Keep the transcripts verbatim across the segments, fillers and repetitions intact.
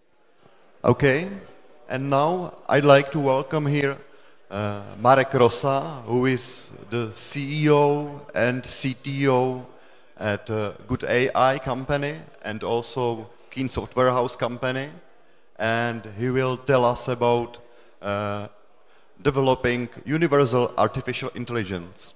Okay, and now I'd like to welcome here uh, Marek Rosa, who is the C E O and C T O at uh, Good A I company and also Keen Software House company, and he will tell us about uh, developing universal artificial intelligence.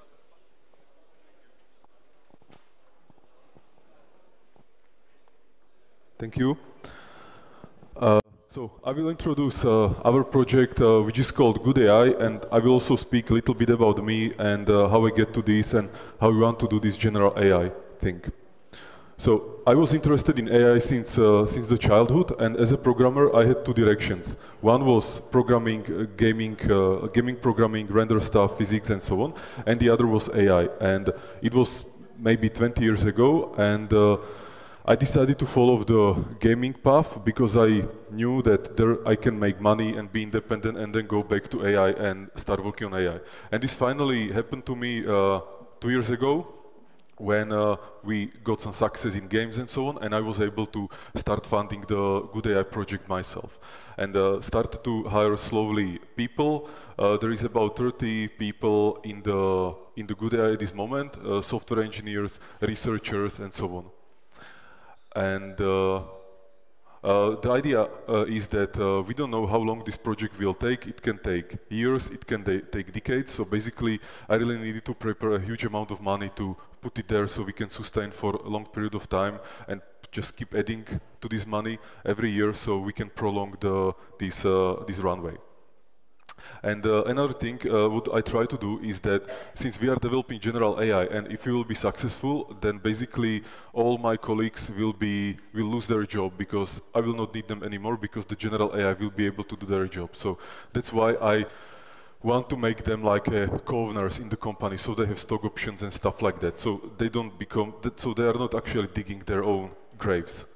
Thank you. Uh, so I will introduce uh, our project, uh, which is called Good A I, and I will also speak a little bit about me and uh, how I get to this and how we want to do this general A I thing. So I was interested in A I since uh, since the childhood, and as a programmer, I had two directions. One was programming, uh, gaming, uh, gaming programming, render stuff, physics, and so on, and the other was A I. And it was maybe twenty years ago, and uh, I decided to follow the gaming path because I knew that there I can make money and be independent, and then go back to A I and start working on A I. And this finally happened to me uh, two years ago, when uh, we got some success in games and so on, and I was able to start funding the Good A I project myself, and uh, started to hire slowly people. Uh, there is about thirty people in the in the Good A I at this moment, uh, software engineers, researchers, and so on. And uh, Uh, the idea uh, is that uh, we don't know how long this project will take. It can take years, it can take decades. So basically, I really needed to prepare a huge amount of money to put it there so we can sustain for a long period of time and just keep adding to this money every year so we can prolong the, this, uh, this runway. And uh, another thing, uh, what I try to do is that since we are developing general A I, and if we will be successful, then basically all my colleagues will be will lose their job because I will not need them anymore because the general A I will be able to do their job. So that's why I want to make them like uh, co-owners in the company, so they have stock options and stuff like that. So they don't become that, so they are not actually digging their own graves.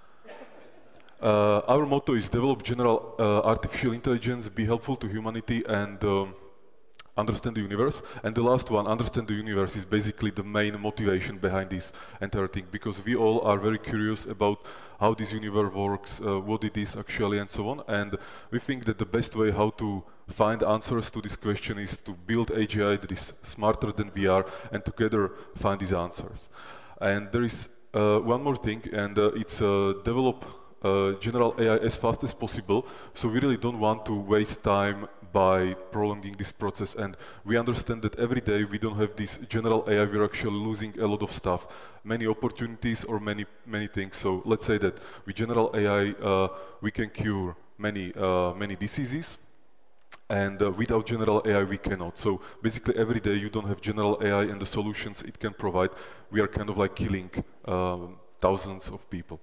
Uh, our motto is develop general uh, artificial intelligence, be helpful to humanity, and um, understand the universe. And the last one, understand the universe, is basically the main motivation behind this entire thing, because we all are very curious about how this universe works, uh, what it is actually, and so on. And we think that the best way how to find answers to this question is to build A G I that is smarter than we are, and together find these answers. And there is uh, one more thing, and uh, it's uh, develop Uh, general A I as fast as possible. So we really don't want to waste time by prolonging this process, and we understand that every day we don't have this general A I, we're actually losing a lot of stuff, many opportunities or many many things. So let's say that with general A I uh, we can cure many uh, many diseases, and uh, without general A I we cannot. So basically every day you don't have general A I and the solutions it can provide, we are kind of like killing um, thousands of people.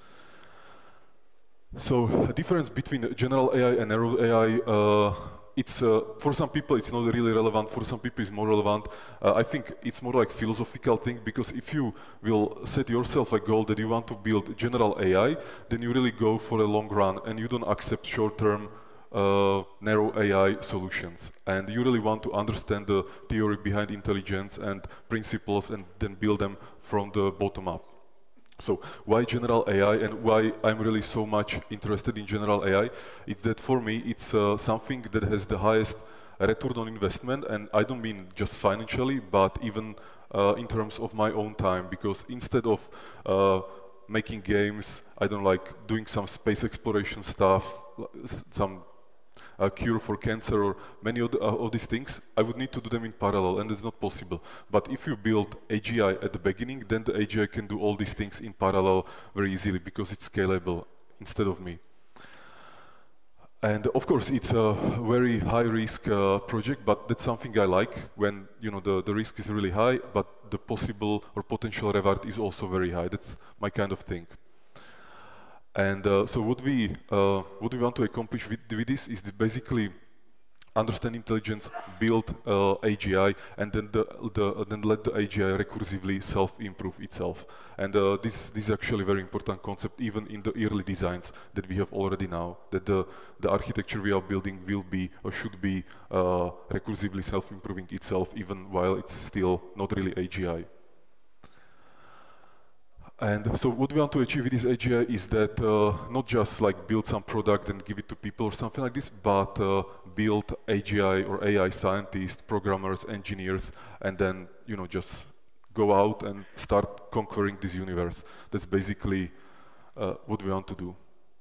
So the difference between general A I and narrow A I, uh, it's uh, for some people it's not really relevant, for some people it's more relevant. Uh, I think it's more like philosophical thing, because if you will set yourself a goal that you want to build general A I, then you really go for a long run and you don't accept short-term uh, narrow A I solutions. And you really want to understand the theory behind intelligence and principles and then build them from the bottom up. So why general A I, and why I'm really so much interested in general A I? It's that for me it's uh, something that has the highest return on investment, and I don't mean just financially, but even uh, in terms of my own time, because instead of uh, making games, I don't like doing some space exploration stuff, some a cure for cancer or many of, the, uh, of these things, I would need to do them in parallel, and it's not possible. But if you build A G I at the beginning, then the A G I can do all these things in parallel very easily because it's scalable instead of me. And of course, it's a very high-risk uh, project, but that's something I like, when you know the, the risk is really high, but the possible or potential reward is also very high. That's my kind of thing. And uh, so what we uh, what we want to accomplish with, with this is basically understand intelligence, build uh, A G I, and then the, the then let the A G I recursively self-improve itself. And uh, this this is actually a very important concept, even in the early designs that we have already now. That the the architecture we are building will be or should be uh, recursively self-improving itself, even while it's still not really A G I. And so what we want to achieve with this A G I is that uh, not just like build some product and give it to people or something like this, but uh, build A G I or A I scientists, programmers, engineers, and then, you know, just go out and start conquering this universe. That's basically uh, what we want to do.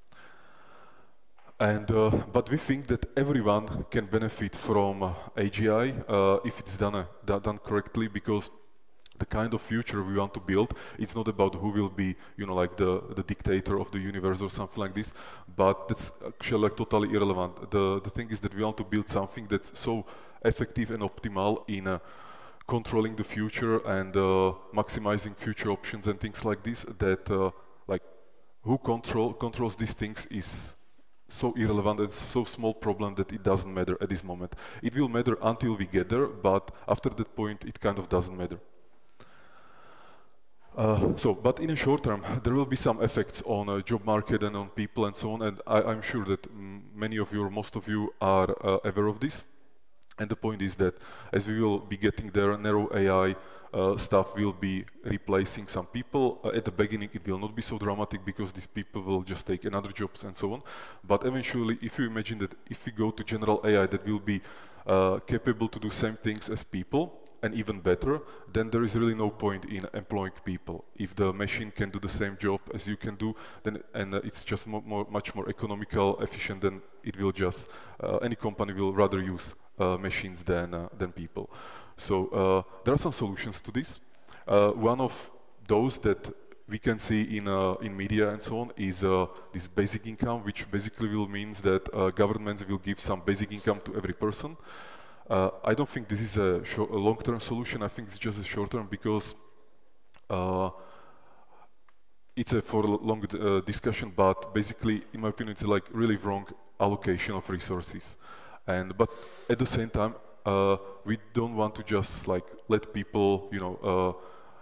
And, uh, but we think that everyone can benefit from uh, A G I uh, if it's done, uh, done correctly, because the kind of future we want to build, it's not about who will be, you know, like the, the dictator of the universe or something like this, but that's actually like totally irrelevant. The, the thing is that we want to build something that's so effective and optimal in uh, controlling the future and uh, maximizing future options and things like this, that uh, like who control, controls these things is so irrelevant. It's so small problem that it doesn't matter at this moment. It will matter until we get there, but after that point it kind of doesn't matter. Uh, so, but in the short term, there will be some effects on uh, job market and on people and so on, and I, I'm sure that mm, many of you or most of you are uh, aware of this. And the point is that as we will be getting there, narrow A I uh, stuff will be replacing some people. Uh, at the beginning, it will not be so dramatic because these people will just take another jobs and so on. But eventually, if you imagine that if we go to general A I that will be uh, capable to do same things as people, and even better, then there is really no point in employing people. If the machine can do the same job as you can do, then and uh, it's just more, more, much more economical, efficient, then it will just, uh, any company will rather use uh, machines than, uh, than people. So uh, there are some solutions to this. Uh, one of those that we can see in, uh, in media and so on is uh, this basic income, which basically will means that uh, governments will give some basic income to every person. Uh, I don't think this is a, a long-term solution. I think it's just a short-term because uh, it's a for a long uh, discussion. But basically, in my opinion, it's like really wrong allocation of resources. And but at the same time, uh, we don't want to just like let people, you know, uh,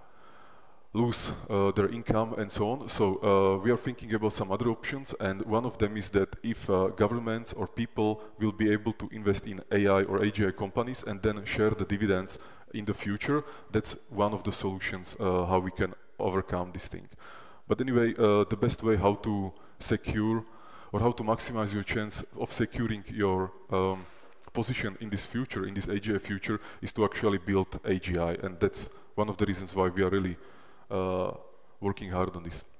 lose uh, their income and so on. So uh, we are thinking about some other options, and one of them is that if uh, governments or people will be able to invest in A I or A G I companies and then share the dividends in the future, that's one of the solutions uh, how we can overcome this thing. But anyway, uh, the best way how to secure or how to maximize your chance of securing your um, position in this future, in this A G I future, is to actually build A G I, and that's one of the reasons why we are really Uh, working hard on this.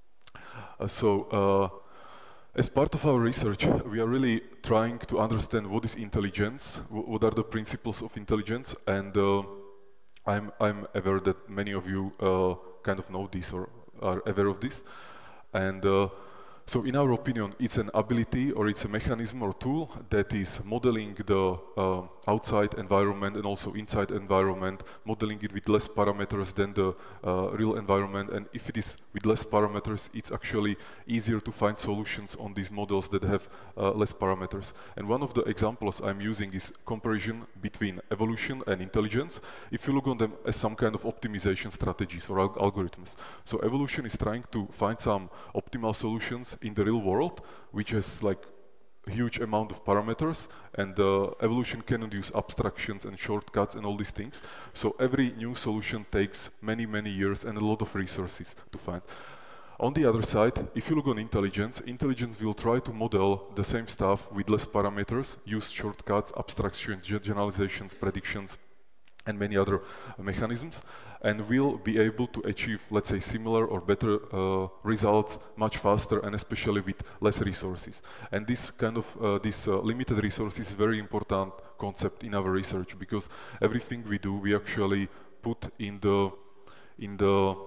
Uh, so, uh, as part of our research, we are really trying to understand what is intelligence, what are the principles of intelligence, and uh, I'm, I'm aware that many of you uh, kind of know this or are aware of this. And uh, so in our opinion, it's an ability or it's a mechanism or tool that is modeling the uh, outside environment and also inside environment, modeling it with less parameters than the uh, real environment. And if it is with less parameters, it's actually easier to find solutions on these models that have uh, less parameters. And one of the examples I'm using is comparison between evolution and intelligence. If you look on them as some kind of optimization strategies or al algorithms. So evolution is trying to find some optimal solutions in the real world, which has like huge amount of parameters, and uh, evolution cannot use abstractions and shortcuts and all these things. So every new solution takes many, many years and a lot of resources to find. On the other side, if you look on intelligence, intelligence will try to model the same stuff with less parameters, use shortcuts, abstractions, generalizations, predictions, and many other uh, mechanisms, and will be able to achieve, let's say, similar or better uh, results much faster, and especially with less resources. And this kind of uh, this uh, limited resources is a very important concept in our research, because everything we do, we actually put in the in the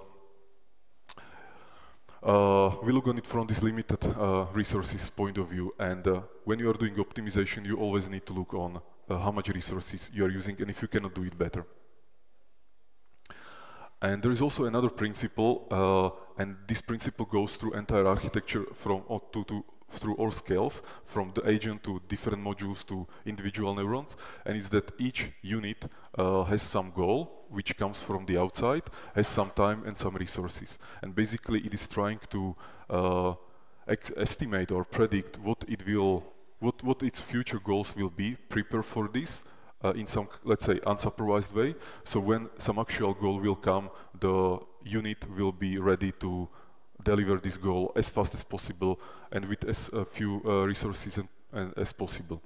uh, we look on it from this limited uh, resources point of view. And uh, when you are doing optimization, you always need to look on Uh, how much resources you are using, and if you cannot do it better. And there is also another principle, uh, and this principle goes through entire architecture from uh, to, to through all scales, from the agent to different modules to individual neurons, and it's that each unit uh, has some goal which comes from the outside, has some time and some resources, and basically it is trying to uh, estimate or predict what it will What, what its future goals will be, prepare for this, uh, in some, let's say, unsupervised way. So when some actual goal will come, the unit will be ready to deliver this goal as fast as possible and with as uh, few uh, resources and, and as possible.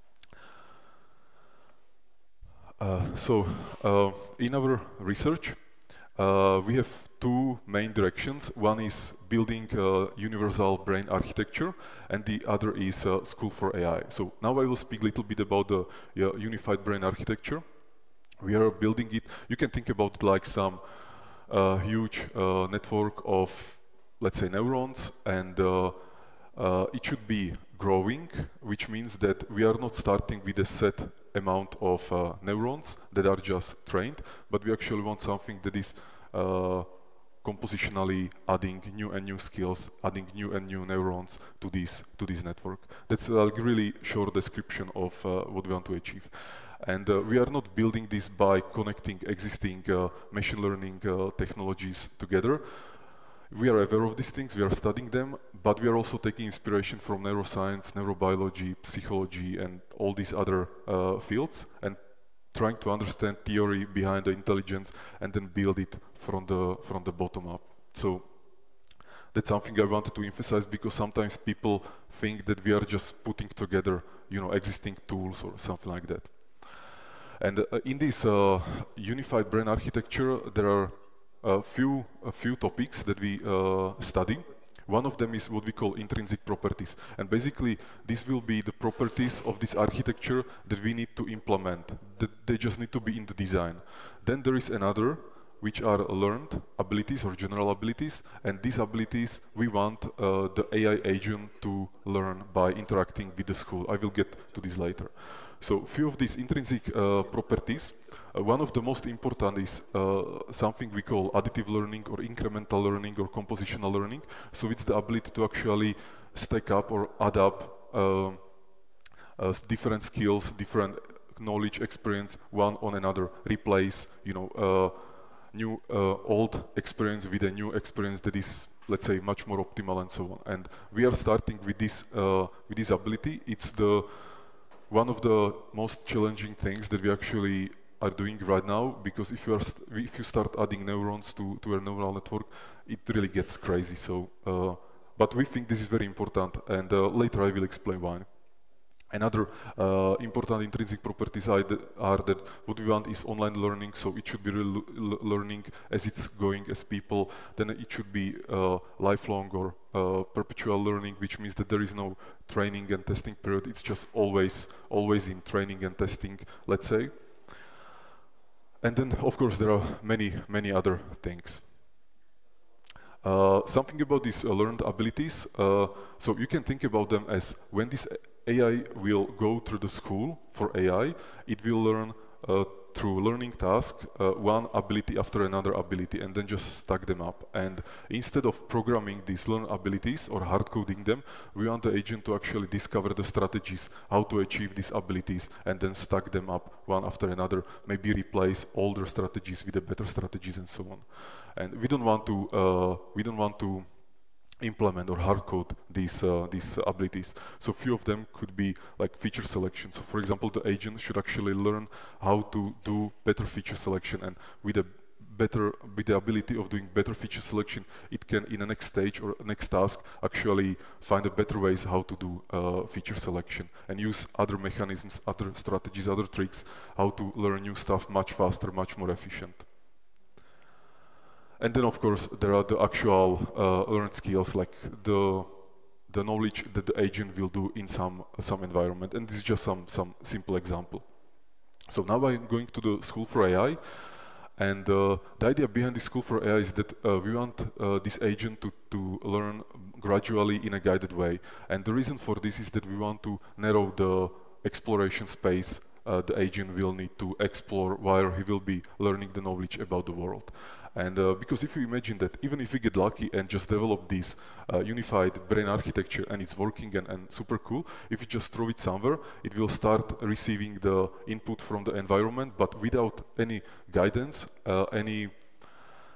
Uh, so uh, in our research, uh, we have two main directions. One is building a universal brain architecture, and the other is uh, School for A I. So now I will speak a little bit about the uh, unified brain architecture. We are building it. You can think about it like some uh, huge uh, network of, let's say, neurons, and uh, uh, it should be growing, which means that we are not starting with a set amount of uh, neurons that are just trained, but we actually want something that is uh, compositionally adding new and new skills, adding new and new neurons to this to this network. That's a really short description of uh, what we want to achieve. And uh, we are not building this by connecting existing uh, machine learning uh, technologies together. We are aware of these things, we are studying them, but we are also taking inspiration from neuroscience, neurobiology, psychology, and all these other uh, fields, and trying to understand theory behind the intelligence and then build it from the from the bottom up. So that's something I wanted to emphasize, because sometimes people think that we are just putting together, you know, existing tools or something like that. And uh, in this uh, unified brain architecture, there are a few a few topics that we uh, study. One of them is what we call intrinsic properties, and basically these will be the properties of this architecture that we need to implement, that they just need to be in the design. Then there is another, which are learned abilities or general abilities, and these abilities we want uh, the A I agent to learn by interacting with the school. I will get to this later. So few of these intrinsic uh, properties. Uh, one of the most important is uh, something we call additive learning or incremental learning or compositional learning. So it's the ability to actually stack up or add up uh, uh, different skills, different knowledge, experience, one on another, replace, you know, uh, new uh, old experience with a new experience that is, let's say, much more optimal and so on. And we are starting with this uh, with this ability. It's the one of the most challenging things that we actually are doing right now, because if you are st if you start adding neurons to to a neural network, it really gets crazy. So, uh, but we think this is very important, and uh, later I will explain why. Another uh, important intrinsic properties are that, are that what we want is online learning, so it should be real learning as it's going as people. Then it should be uh, lifelong or uh, perpetual learning, which means that there is no training and testing period. It's just always, always in training and testing, let's say. And then, of course, there are many, many other things. Uh, something about these uh, learned abilities. Uh, so you can think about them as when this A I will go through the school for A I, it will learn uh, through learning task uh, one ability after another ability, and then just stack them up. And instead of programming these learned abilities or hard coding them, we want the agent to actually discover the strategies how to achieve these abilities and then stack them up one after another, maybe replace older strategies with the better strategies and so on. And we don't want to uh, we don't want to implement or hard code these uh, these abilities. So few of them could be like feature selection. So for example, the agent should actually learn how to do better feature selection, and with a better with the ability of doing better feature selection, it can in the next stage or next task actually find a better ways how to do uh, feature selection and use other mechanisms, other strategies, other tricks, how to learn new stuff much faster, much more efficient. And then, of course, there are the actual uh, learned skills, like the the knowledge that the agent will do in some some environment. And this is just some some simple example. So now I'm going to the School for A I, and uh, the idea behind the School for A I is that uh, we want uh, this agent to to learn gradually in a guided way. And the reason for this is that we want to narrow the exploration space uh, the agent will need to explore while he will be learning the knowledge about the world. And uh, because if you imagine that even if we get lucky and just develop this uh, unified brain architecture and it's working and, and super cool, if you just throw it somewhere, it will start receiving the input from the environment, but without any guidance, uh, any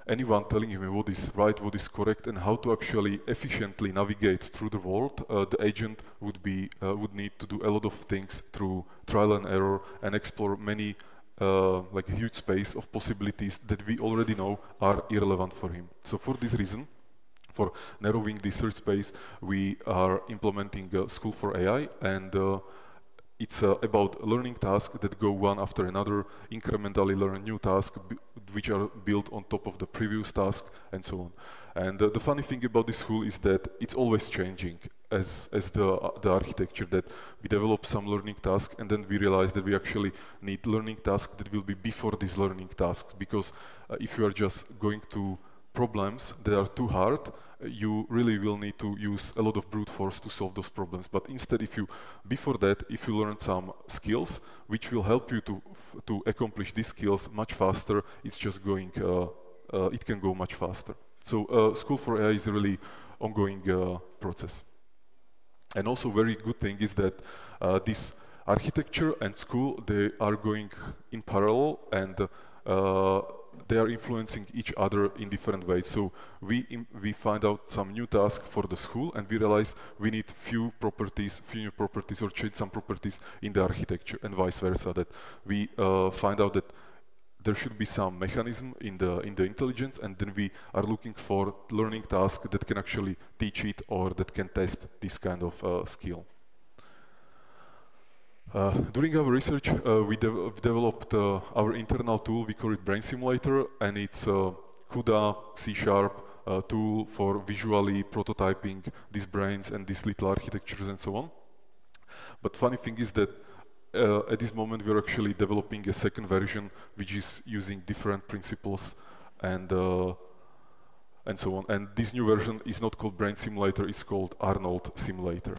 anyone telling him what is right, what is correct, and how to actually efficiently navigate through the world, uh, the agent would be uh, would need to do a lot of things through trial and error and explore many uh, like a huge space of possibilities that we already know are irrelevant for him. So for this reason, for narrowing the search space, we are implementing uh, School for A I, and uh, it's uh, about learning tasks that go one after another, incrementally learn new tasks which are built on top of the previous task, and so on. And uh, the funny thing about this school is that it's always changing as, as the, uh, the architecture, that we develop some learning task and then we realize that we actually need learning tasks that will be before these learning tasks, because uh, if you are just going to problems that are too hard, you really will need to use a lot of brute force to solve those problems. But instead, if you, before that, if you learn some skills which will help you to to accomplish these skills much faster, it's just going, uh, uh, it can go much faster. So uh, School for A I is a really ongoing uh, process. And also very good thing is that uh, this architecture and school, they are going in parallel, and uh, they are influencing each other in different ways. So we we find out some new task for the school, and we realize we need few properties, few new properties, or change some properties in the architecture, and vice versa. That we uh, find out that there should be some mechanism in the in the intelligence, and then we are looking for learning tasks that can actually teach it or that can test this kind of uh, skill. Uh, during our research, uh, we de developed uh, our internal tool. We call it Brain Simulator, and it's a CUDA C sharp uh, tool for visually prototyping these brains and these little architectures and so on. But funny thing is that uh, at this moment we're actually developing a second version which is using different principles and uh, and so on. And this new version is not called Brain Simulator; it's called Arnold Simulator.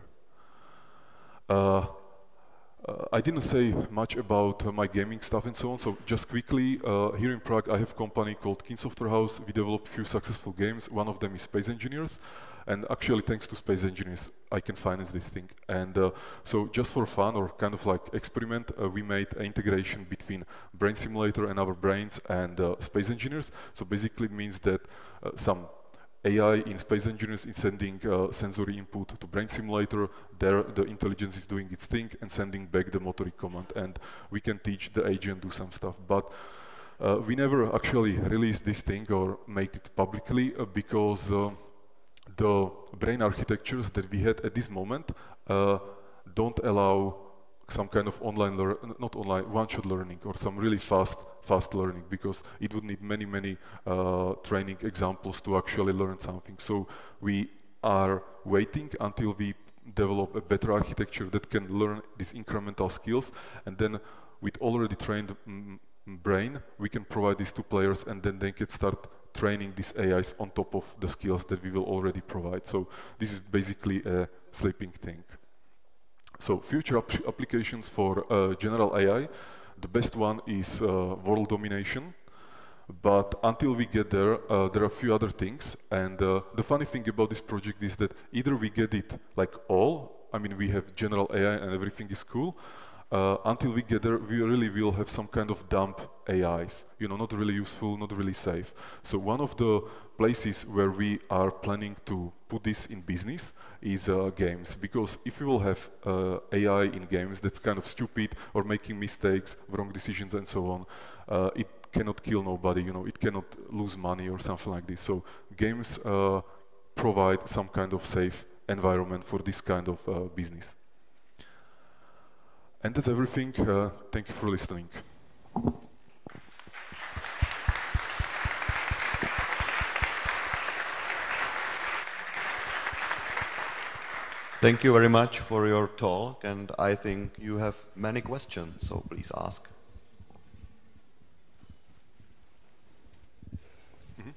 Uh, Uh, I didn't say much about uh, my gaming stuff and so on, so just quickly, uh, here in Prague I have a company called Kin Software House. We develop a few successful games. One of them is Space Engineers, and actually thanks to Space Engineers I can finance this thing. And uh, so just for fun, or kind of like experiment, uh, we made an integration between Brain Simulator and our brains and uh, Space Engineers. So basically it means that uh, some A I in Space Engineers is sending uh, sensory input to Brain Simulator. There the intelligence is doing its thing and sending back the motoric command, and we can teach the agent do some stuff. But uh, we never actually released this thing or made it publicly uh, because uh, the brain architectures that we had at this moment uh, don't allow some kind of online, lear not online, one-shot learning or some really fast, fast learning, because it would need many, many uh, training examples to actually learn something. So we are waiting until we develop a better architecture that can learn these incremental skills, and then with already trained mm, brain, we can provide these to players, and then they can start training these A Is on top of the skills that we will already provide. So this is basically a sleeping thing. So future ap applications for uh, general A I, the best one is uh, world domination. But until we get there, uh, there are a few other things. And uh, the funny thing about this project is that either we get it like all, I mean we have general A I and everything is cool, uh, until we get there we really will have some kind of dump A Is, you know, not really useful, not really safe. So one of the places where we are planning to put this in business is uh, games, because if we will have uh, A I in games that's kind of stupid or making mistakes, wrong decisions and so on, uh, it cannot kill nobody, you know, it cannot lose money or something like this. So games uh, provide some kind of safe environment for this kind of uh, business. And that's everything. Uh, thank you for listening. Thank you very much for your talk, and I think you have many questions, so please ask. Mm-hmm.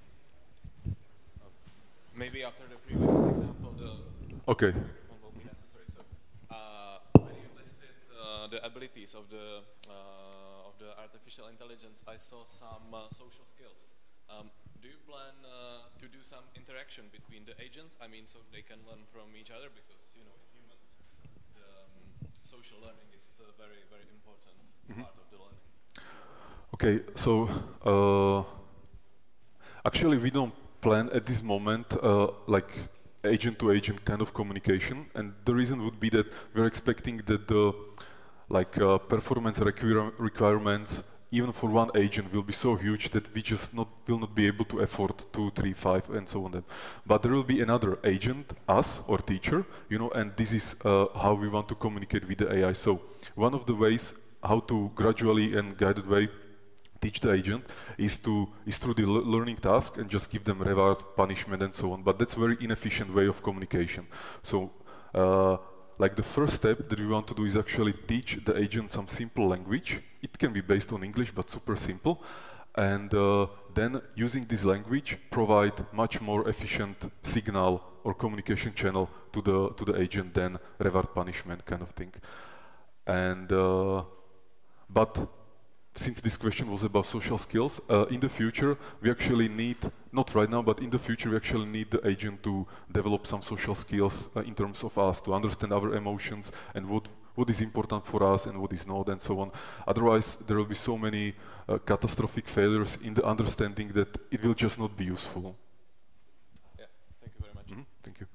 Maybe after the previous example, the okay. one will be necessary. So, uh, when you listed uh, the abilities of the uh, of the artificial intelligence, I saw some uh, social skills. Um, do you plan uh, to do some interaction between the agents? I mean, so they can learn from each other, because you know, in humans, the um, social learning is a very, very important mm-hmm. part of the learning. Okay, so uh, actually, we don't plan at this moment uh, like agent-to-agent kind of communication, and the reason would be that we're expecting that the like uh, performance requir requirements even for one agent will be so huge that we just not will not be able to afford two, three, five, and so on. But there will be another agent, us or teacher, you know, and this is uh, how we want to communicate with the A I. So one of the ways how to gradually and guided way teach the agent is to is through the le learning task and just give them reward, punishment, and so on. But that's a very inefficient way of communication. So. Uh, Like the first step that we want to do is actually teach the agent some simple language. It can be based on English, but super simple. And uh, then using this language, provide much more efficient signal or communication channel to the to the agent than reward punishment kind of thing. And uh, but since this question was about social skills, uh, in the future we actually need, not right now, but in the future we actually need the agent to develop some social skills uh, in terms of us, to understand our emotions and what what is important for us and what is not, and so on. Otherwise, there will be so many uh, catastrophic failures in the understanding that it will just not be useful. Yeah, thank you very much. Mm-hmm. Thank you.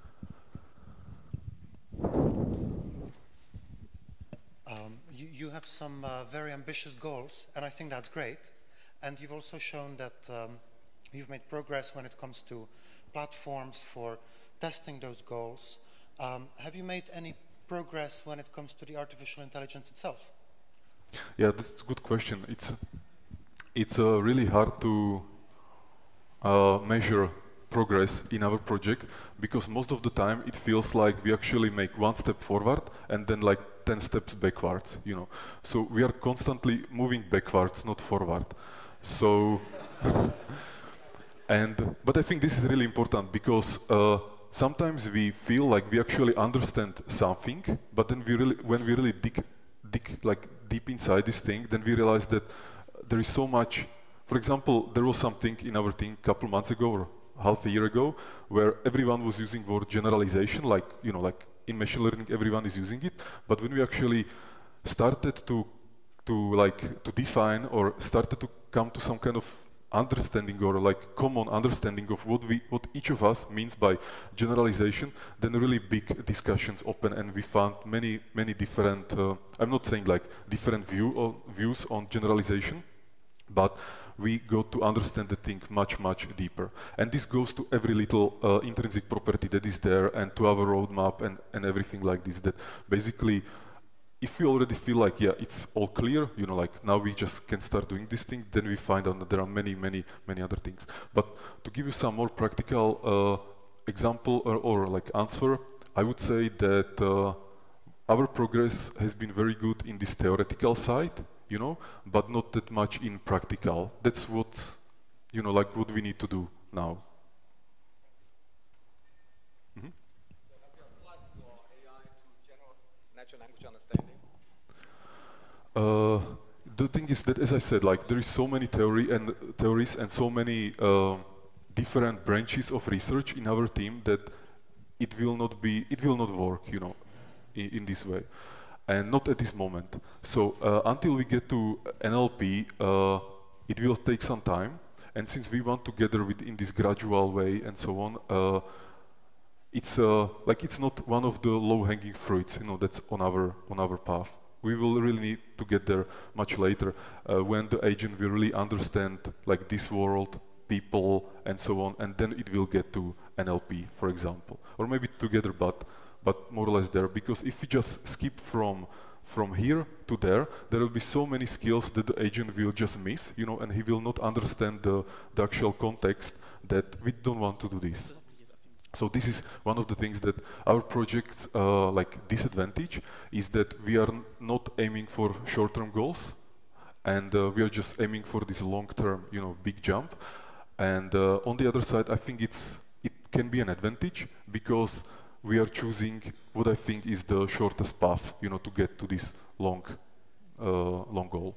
Um, you, you have some uh, very ambitious goals, and I think that's great. And you've also shown that um, you've made progress when it comes to platforms for testing those goals. Um, have you made any progress when it comes to the artificial intelligence itself? Yeah, that's a good question. It's it's uh, really hard to uh, measure progress in our project because most of the time it feels like we actually make one step forward and then like ten steps backwards, you know. So we are constantly moving backwards, not forward. So, and but I think this is really important because uh, sometimes we feel like we actually understand something, but then we really, when we really dig, dig like deep inside this thing, then we realize that there is so much. For example, there was something in our team a couple months ago or half a year ago where everyone was using word generalization, like you know, like in machine learning, everyone is using it. But when we actually started to to like to define or started to come to some kind of understanding or like common understanding of what we what each of us means by generalization, then really big discussions open, and we found many many different. Uh, I'm not saying like different view or views on generalization, but we got to understand the thing much, much deeper. And this goes to every little uh, intrinsic property that is there and to our roadmap and, and everything like this, that basically, if we already feel like, yeah, it's all clear, you know, like now we just can start doing this thing, then we find out that there are many, many, many other things. But to give you some more practical uh, example or, or like answer, I would say that uh, our progress has been very good in this theoretical side, you know, but not that much in practical. That's what, you know, like what we need to do now. Mm-hmm. So have you applied your A I to general natural language understanding? Uh, the thing is that, as I said, like there is so many theory and theories and so many uh, different branches of research in our team that it will not be, it will not work, you know, in, in this way. And not at this moment. So uh, until we get to N L P, uh, it will take some time. And since we want to gather with in this gradual way and so on, uh, it's uh, like it's not one of the low-hanging fruits, you know, that's on our on our path. We will really need to get there much later uh, when the agent will really understand like this world, people, and so on, and then it will get to N L P, for example, or maybe together, but. but more or less there, because if we just skip from from here to there, there will be so many skills that the agent will just miss, you know, and he will not understand the, the actual context that we don't want to do this. So this is one of the things that our project's uh, like disadvantage is that we are not aiming for short-term goals, and uh, we are just aiming for this long-term, you know, big jump. And uh, on the other side, I think it's it can be an advantage because we are choosing what I think is the shortest path, you know, to get to this long, uh, long goal.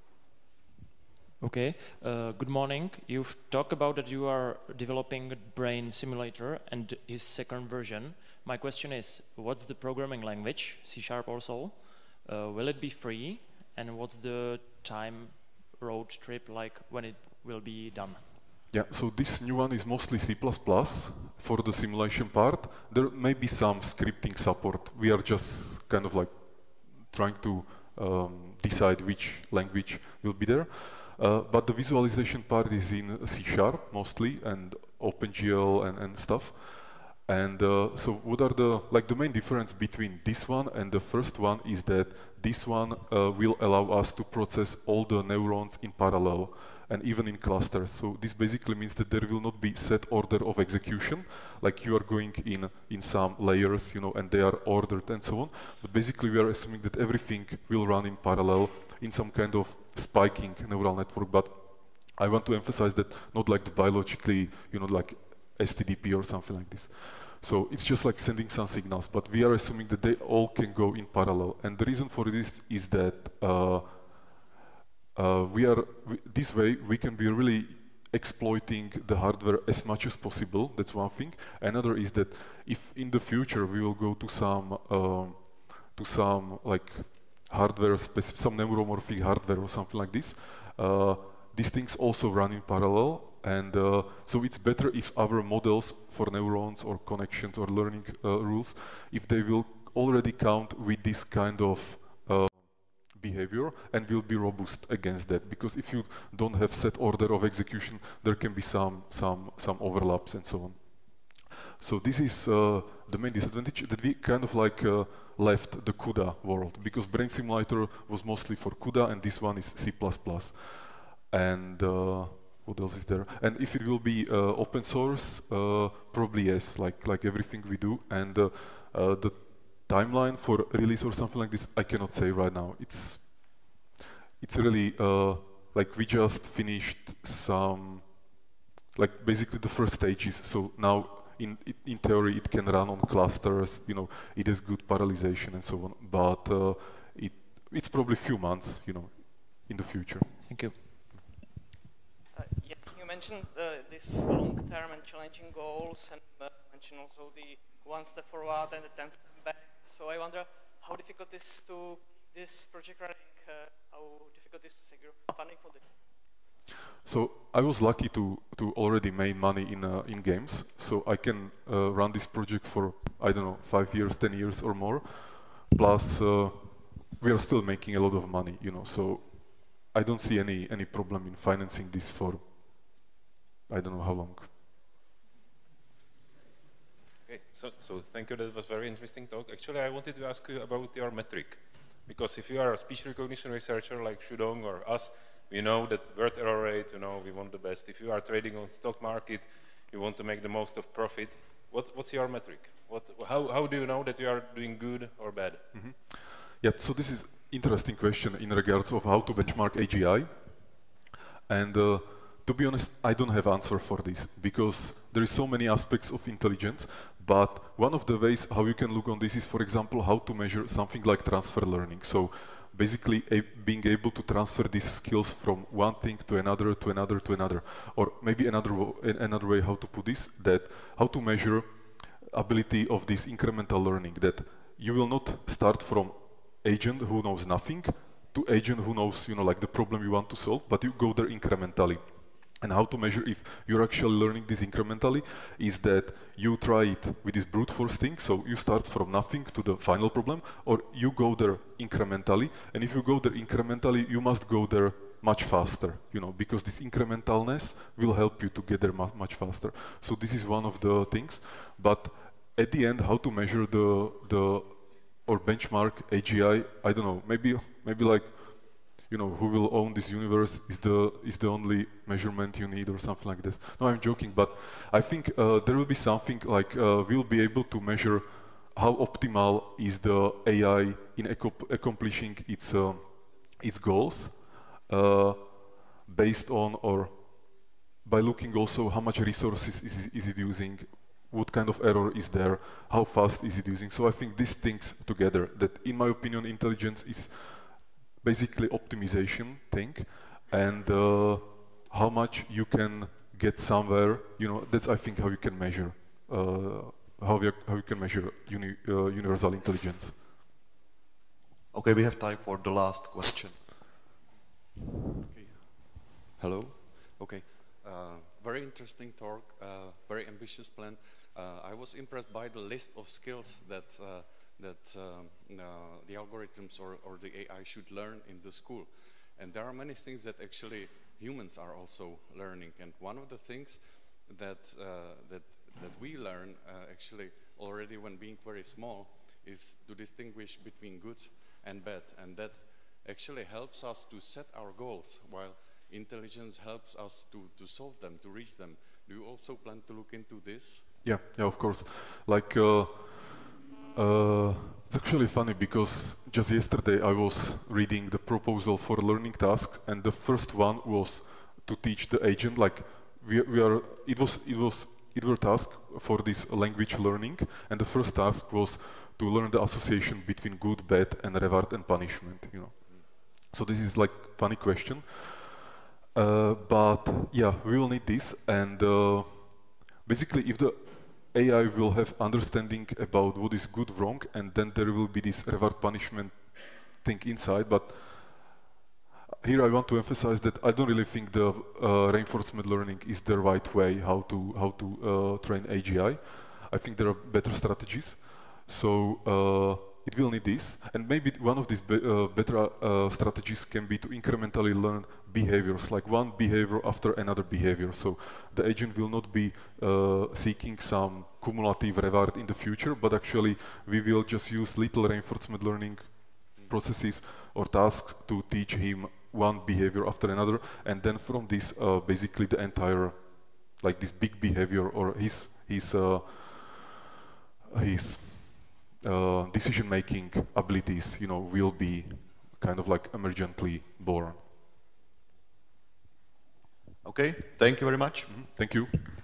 Okay. Uh, good morning. You've talked about that you are developing a brain simulator and his second version. My question is, what's the programming language? C Sharp also. Uh, will it be free? And what's the time road trip like when it will be done? Yeah, so this new one is mostly C plus plus for the simulation part. There may be some scripting support. We are just kind of like trying to um, decide which language will be there. Uh, but the visualization part is in C sharp mostly, and OpenGL and, and stuff. And uh, so what are the, like the main difference between this one and the first one is that this one uh, will allow us to process all the neurons in parallel and even in clusters. So this basically means that there will not be set order of execution, like you are going in, in some layers, you know, and they are ordered and so on. But basically we are assuming that everything will run in parallel in some kind of spiking neural network. But I want to emphasize that not like the biologically, you know, like S T D P or something like this. So it's just like sending some signals, but we are assuming that they all can go in parallel. And the reason for this is that uh, uh, we are, we, this way we can be really exploiting the hardware as much as possible. That's one thing. Another is that if in the future we will go to some, um, to some like hardware, specific, some neuromorphic hardware or something like this, uh, these things also run in parallel. And uh, so it's better if our models for neurons or connections or learning uh, rules, if they will already count with this kind of uh, behavior and will be robust against that. Because if you don't have set order of execution, there can be some, some, some overlaps and so on. So this is uh, the main disadvantage, that we kind of like uh, left the CUDA world, because Brain Simulator was mostly for CUDA and this one is C plus plus. And uh, what else is there? And if it will be uh, open source, uh, probably yes, like like everything we do. And uh, uh, the timeline for release or something like this, I cannot say right now. It's it's really uh, like we just finished some, like basically the first stages. So now in in theory it can run on clusters. You know, it has good parallelization and so on. But uh, it it's probably a few months, you know, in the future. Thank you. Uh, yeah, you mentioned uh, this long-term and challenging goals, and uh, mentioned also the one step forward and the ten step back. So I wonder how difficult it is to this project running, uh, how difficult it is to secure funding for this. So I was lucky to to already make money in uh, in games, so I can uh, run this project for I don't know five years, ten years or more. Plus, uh, we are still making a lot of money, you know. So I don't see any any problem in financing this for I don't know how long. Okay, so so thank you. That was very interesting talk. Actually, I wanted to ask you about your metric, because if you are a speech recognition researcher like Shudong or us, we know that word error rate. You know, we want the best. If you are trading on stock market, you want to make the most of profit. What what's your metric? What how how do you know that you are doing good or bad? Mm-hmm. Yeah. So this is interesting question in regards of how to benchmark A G I, and uh, to be honest, I don't have answer for this, because there is so many aspects of intelligence. But one of the ways how you can look on this is, for example, how to measure something like transfer learning. So basically a, being able to transfer these skills from one thing to another, to another, to another. Or maybe another, another way how to put this, that how to measure ability of this incremental learning, that you will not start from agent who knows nothing to agent who knows, you know, like the problem you want to solve, but you go there incrementally. And how to measure if you're actually learning this incrementally is that you try it with this brute force thing, so you start from nothing to the final problem, or you go there incrementally, and if you go there incrementally, you must go there much faster, you know, because this incrementalness will help you to get there mu much faster. So this is one of the things, but at the end, how to measure the, the or benchmark A G I, I don't know, maybe, maybe like, you know, who will own this universe is the is the only measurement you need or something like this. No, I'm joking, but I think uh, there will be something like uh, we'll be able to measure how optimal is the A I in accomplishing its uh, its goals, uh, based on or by looking also how much resources is, is it using, what kind of error is there, how fast is it using. So I think these things together, that in my opinion, intelligence is basically optimization thing, and uh, how much you can get somewhere, you know, that's I think how you can measure, uh, how, you, how you can measure uni, uh, universal intelligence. Okay, we have time for the last question. Okay. Hello. Okay. Uh, very interesting talk, uh, very ambitious plan. Uh, I was impressed by the list of skills that uh, that um, uh, the algorithms or, or the A I should learn in the school. And there are many things that actually humans are also learning. And one of the things that uh, that that we learn uh, actually already when being very small is to distinguish between good and bad, and that actually helps us to set our goals, while intelligence helps us to, to solve them, to reach them. Do you also plan to look into this? Yeah, yeah, of course. Like, uh, uh, it's actually funny because just yesterday I was reading the proposal for learning tasks, and the first one was to teach the agent, like, we, we are, it was, it was, it were tasks for this language learning, and the first task was to learn the association between good, bad, and reward and punishment, you know. So this is like funny question, uh, but yeah, we will need this, and uh, basically if the A I will have understanding about what is good, wrong, and then there will be this reward punishment thing inside, but here I want to emphasize that I don't really think the uh, reinforcement learning is the right way how to, how to uh, train A G I. I think there are better strategies. So uh, it will need this, and maybe one of these be uh, better uh, strategies can be to incrementally learn behaviors, like one behavior after another behavior. So the agent will not be uh, seeking some cumulative reward in the future, but actually we will just use little reinforcement learning processes or tasks to teach him one behavior after another, and then from this uh, basically the entire, like this big behavior or his, his, uh, his Uh, decision-making abilities, you know, will be kind of like emergently born. Okay, thank you very much. Mm-hmm. Thank you.